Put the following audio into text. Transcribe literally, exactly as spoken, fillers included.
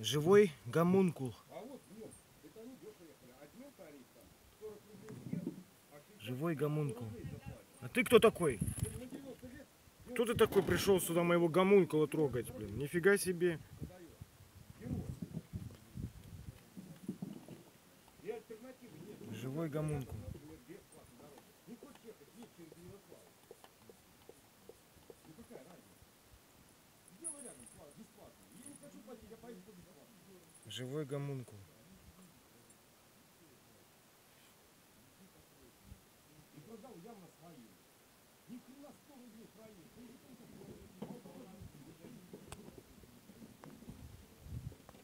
Живой гомункул. Живой гомункул. А ты кто такой? Кто ты такой пришел сюда моего гомункула трогать, блин? Нифига себе. Живой гомункул. Живой гомункул. И продал явно своим. Ни хрена сто рублей своим.